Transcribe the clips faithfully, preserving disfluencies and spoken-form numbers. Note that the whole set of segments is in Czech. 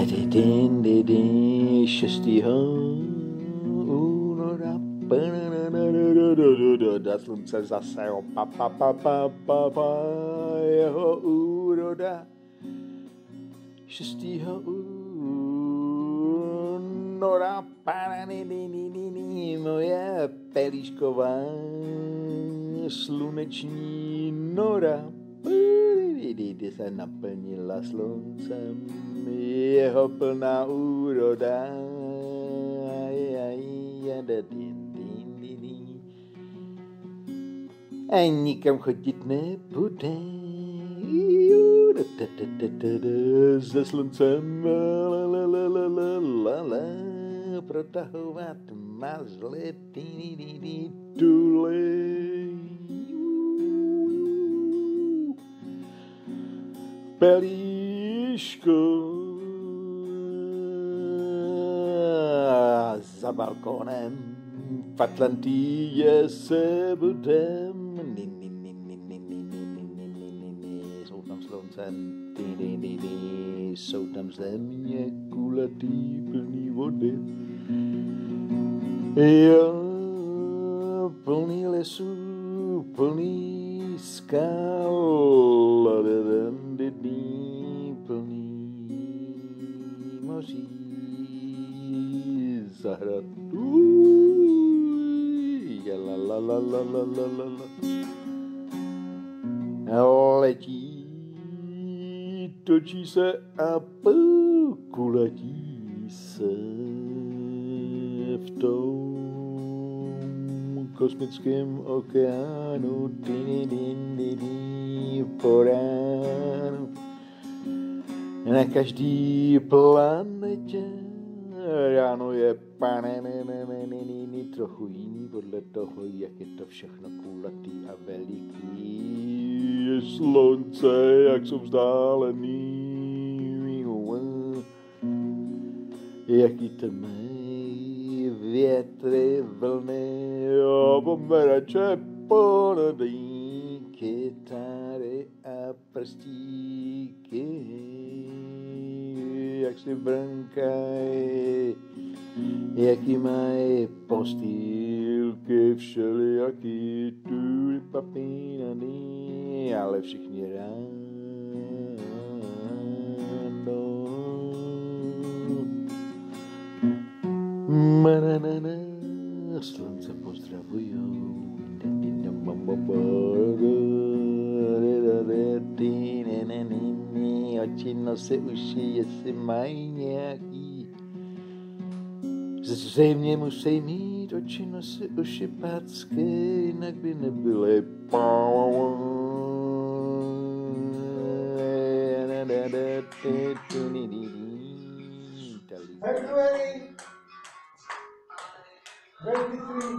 šestého února do slunce zase pa, pa, pa, pa, pa, pa, jeho úroda šestého února moje pelíšková sluneční nora kdy se naplnila sluncem jeho plná úroda. A nikam chodit nebude se sluncem protahovat mazle tulej. Pelíško za balkónem v Atlantidě se budem. Jsou tam slunce, jsou tam země kulatý plný vody. Jo, plný lesů, plný skal, plný moří, zahrad, la la la la la la la la. Letí, točí se a kulatí se v tom kosmickém okeánu, dini, dini, dini, po ránu. Na každý planetě ráno je pane, ne, ne, ne, ne, ne, ne, trochu jiný podle toho, jak je to všechno kulatý a veliký. Je slunce, jak jsou vzdálený, jaký tmej, větry, vlny, bombereče, ponadý, kytary a prstíky, jak si brnkají, jaký mají postýlky, všelijaký tudy papínaný, ale všichni ráno. Mananana, slunce pozdravujou. Oči, nosy, uši, jestli mají nějaký. Zřejmě musí mít oči, nosy, uši pácké, jinak by nebyly. February twenty-three.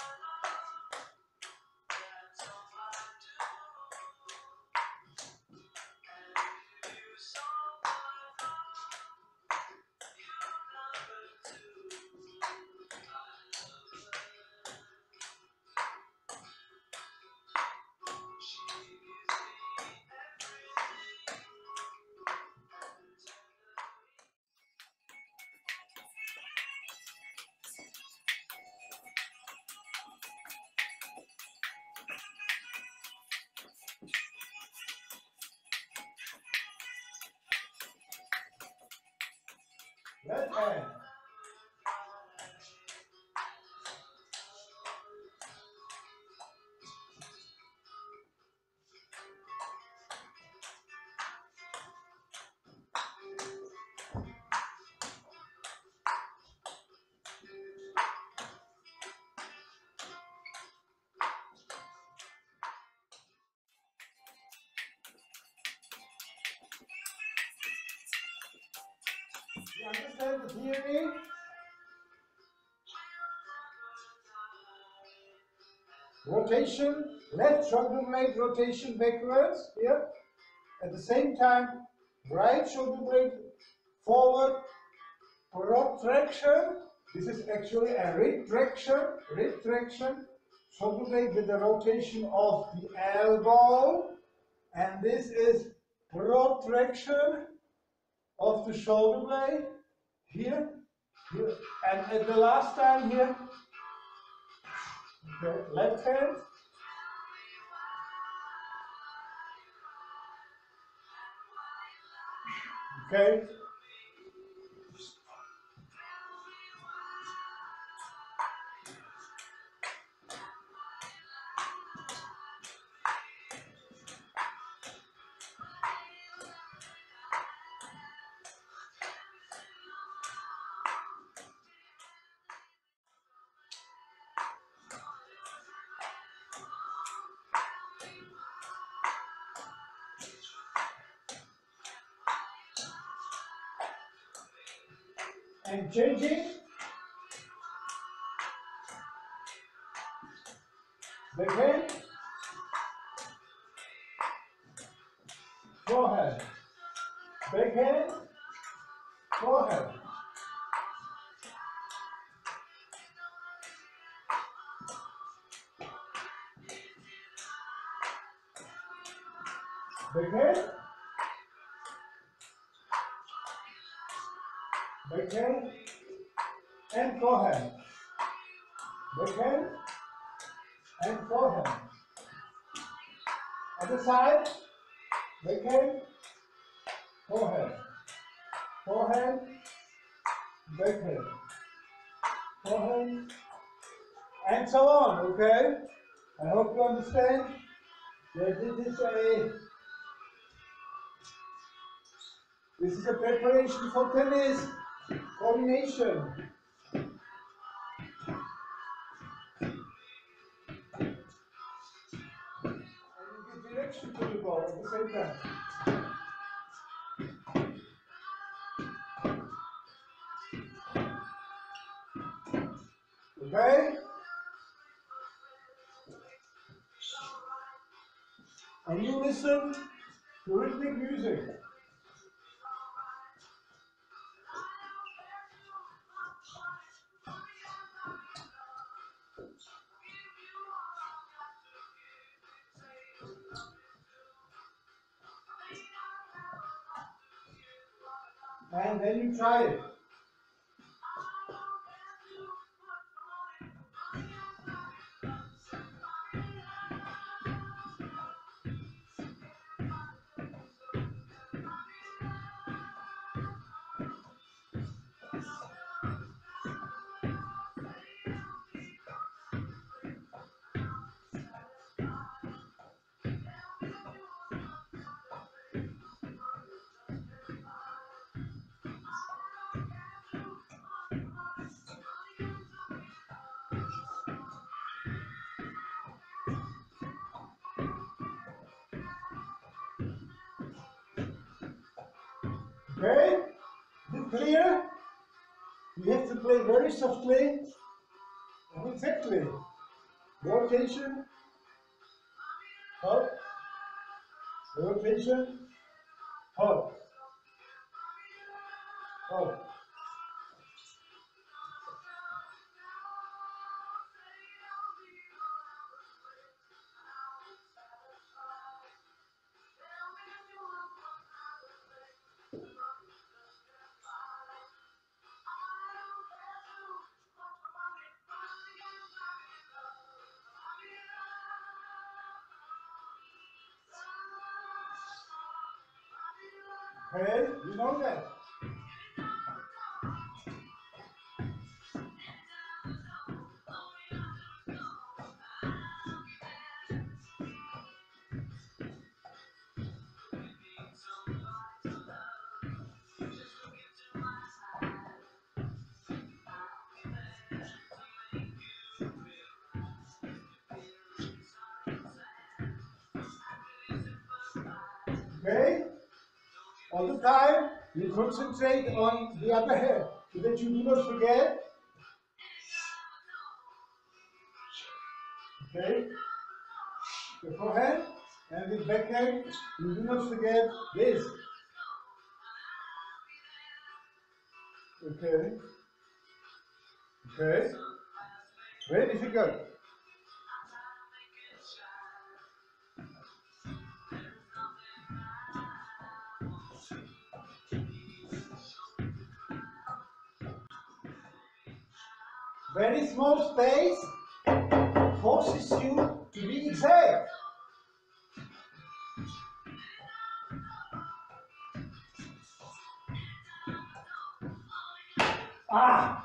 Left hand. You understand the theory? Rotation, left shoulder blade rotation backwards, here. At the same time, right shoulder blade forward, protraction. This is actually a retraction, retraction. Shoulder blade with the rotation of the elbow. And this is protraction of the shoulder blade, here, here, and at the last time here, okay, left hand, okay, and changing, backhand, forehand, backhand, forehand, backhand, backhand, and forehand, backhand, and forehand. Other side, backhand, forehand, forehand, backhand, forehand, and so on, okay? I hope you understand that this is a this is a preparation for tennis, coordination. And you give direction to the ball at the same time. Okay? And you listen to rhythmic music. And then you try it. Okay? Is it clear? You have to play very softly and exactly. Rotation, up, rotation, up, up. Okay, you know that. Okay? All the time, you concentrate on the other hand so that you do not forget. Okay? The forehand and the backhand, you do not forget this. Okay? Okay? Where is it go? Very small space forces you to be exact. Ah!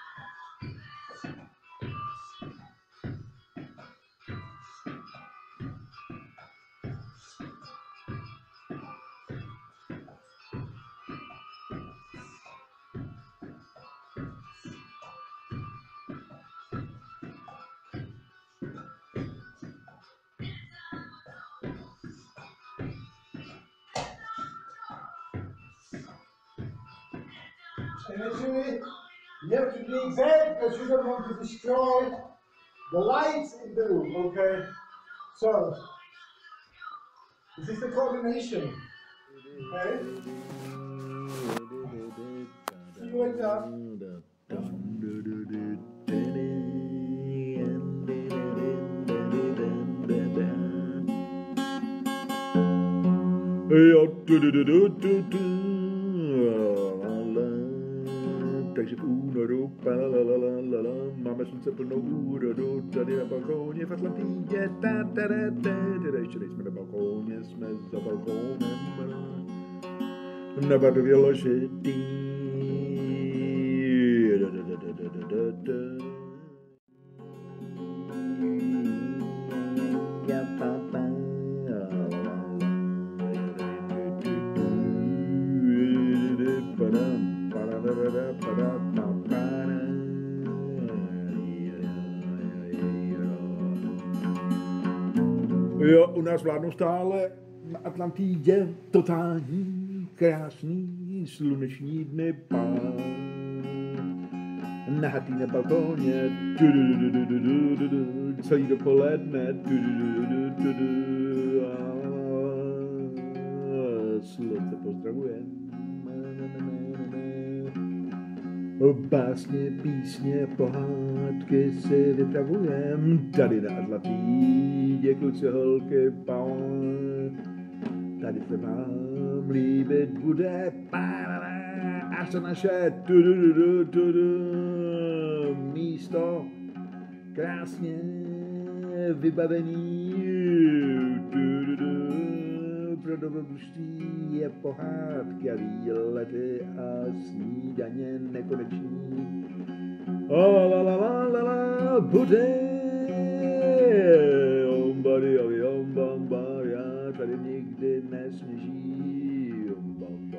And actually, you have to be exact because you don't want to destroy the lights in the room, okay? So, this is the coordination, okay? See you later. Takže v únoru, palalalala, máme slunce plnou úrodu, tady na balkóně v Atlantidě, ta, ta, ta, ta, ta, ještě nejsme na balkóně, jsme za balkónem, na Bardově ložetý. Jo, u nás vládnou stále na Atlantidě totální, krásný, sluneční dny, pán. Nahatý na balkóně, celý dopoledne, slunce pozdravuje. Básně, písně, pohádky si vypravujem, tady na Atlantidě, kluci, holky, pán. Tady se vám líbit bude, až to naše místo krásně vybavený pro dobrodružství je pohádky a výlety a snídaně nekoneční. O la la la la la bude ombady a ombamba, já tady nikdy nesněží ombamba.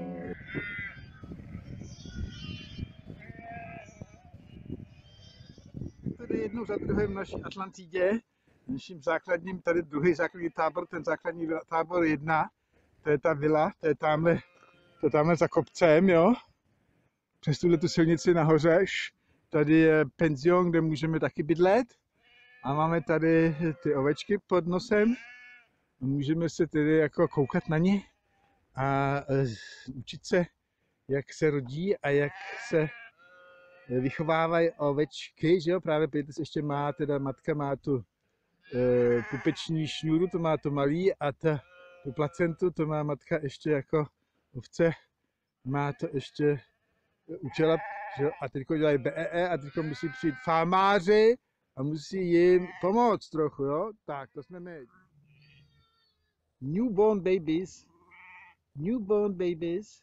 Tady jednou za druhým v naší Atlantidě, naším základním, tady druhý základní tábor, ten základní tábor jedna, to je ta vila, to je tamhle, to je tamhle za kopcem, jo. Přes tuhle tu silnici nahoře, tady je penzion, kde můžeme taky bydlet. A máme tady ty ovečky pod nosem. Můžeme se tedy jako koukat na ně a učit se, jak se rodí a jak se vychovávají ovečky, že jo. Právě Petr ještě má, teda matka má tu e, pupeční šňůru, to má to malý a ta, tu placentu, to má matka ještě jako ovce, má to ještě učela, že? A teď dělají B E E a teď musí přijít farmáři a musí jim pomoct trochu, jo? Tak, to jsme my. Newborn babies. Newborn babies.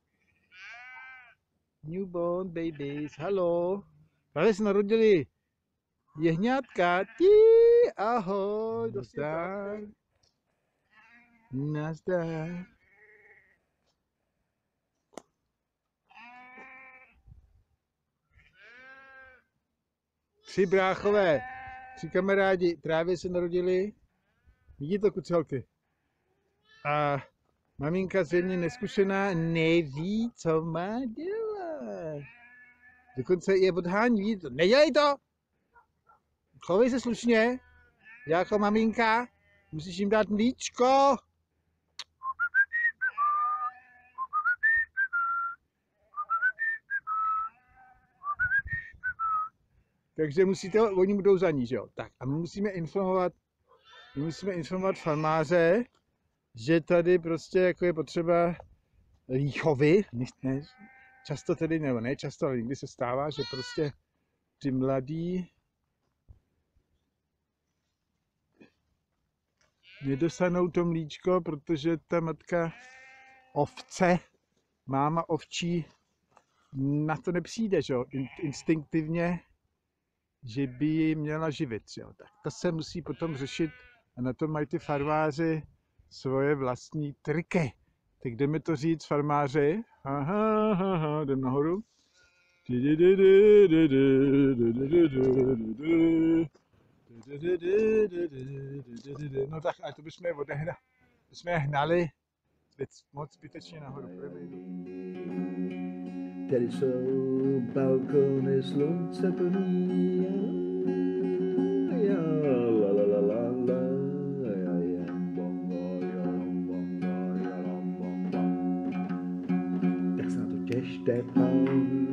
Newborn babies. Halo. Právě se narodili jehňátka. Tí, ahoj. Nazdar. Nazdar. Tři bráchové, tři kamarádi právě se narodili. Vidíte to, kucelky? A maminka zřejmě neskušená neví, co má dělat. Dokonce je odhání, vidíte to? Nedělej to! Chovej se slušně. Já jako maminka musíš jim dát mlíčko. Takže musíte, oni budou za ní, že jo? Tak a my musíme informovat, my musíme informovat farmáře, že tady prostě jako je potřeba výchovy, ne, často tedy, nebo ne často, ale někdy se stává, že prostě ty mladí nedostanou to mlíčko, protože ta matka ovce, máma ovčí, na to nepřijde, že jo, instinktivně, že by ji měla živit, jo. Tak to se musí potom řešit a na to mají ty farmáři svoje vlastní triky. Tak jdeme to říct farmáři. Aha, aha, aha, jdem nahoru. No tak, ale to bychom je odehnali, bychom je hnali moc zbytečně nahoru. Tady jsou balkony slunce plný. Ja, la, la, la, la, la, ja, ja, bongo, ja, bongo, ja, bongo. Tak se na to těšte, pán.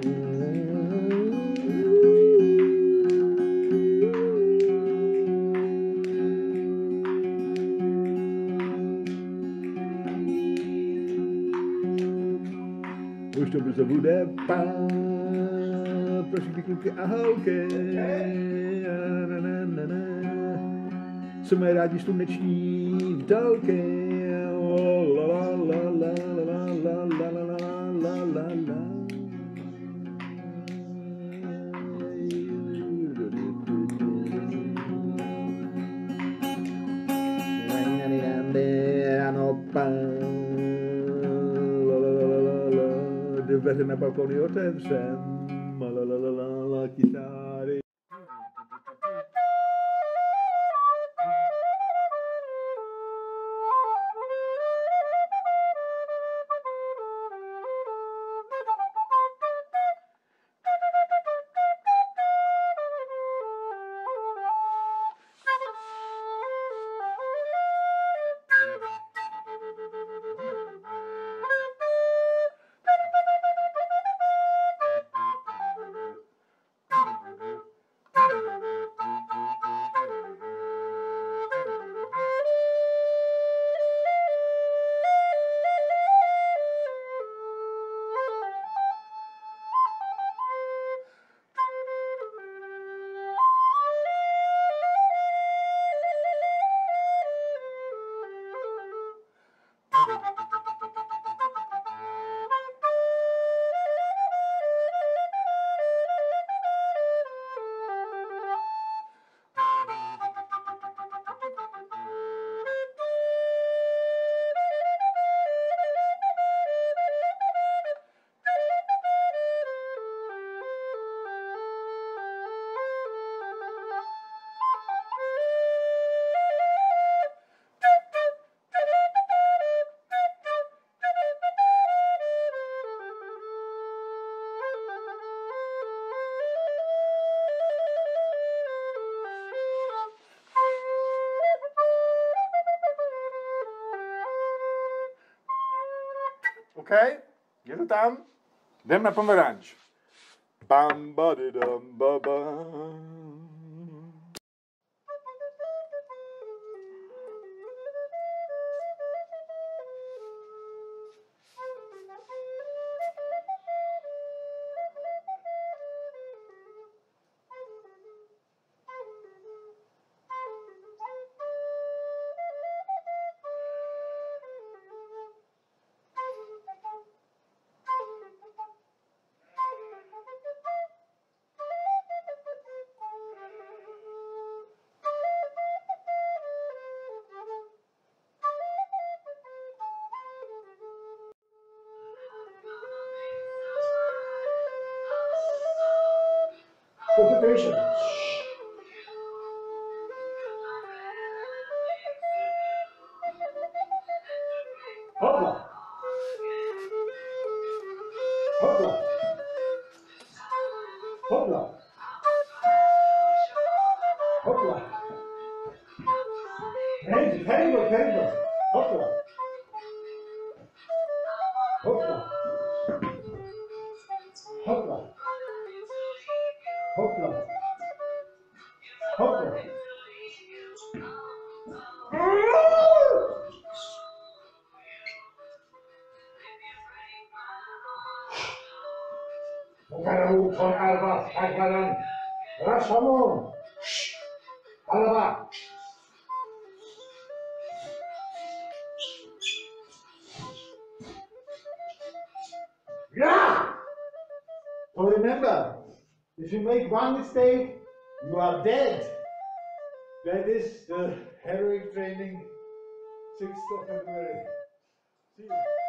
Už to brzo bude pán, pro všechny kluky a holky. Na, na, na, na. Co mají rádi sluneční vdálky. La, la, la, la, la, la, la, la, la, la, la. Ano, pán. Dveře na balkony otevřem, la la la la la, kytáry. OK, je to tam? Jdem na pomeranč. Bam, badidam, babam. Concentration. Hopla. Hopla. Hopla. Hopla. Hey, hey, hey, hopla. Hopla. Hopla. Hopla. Hopla. Bukan von Alba, Albaran, Rashamon. Alaba. Yeah! So remember, if you make one mistake, you are dead. That is the heroic training, sixth of February. See you.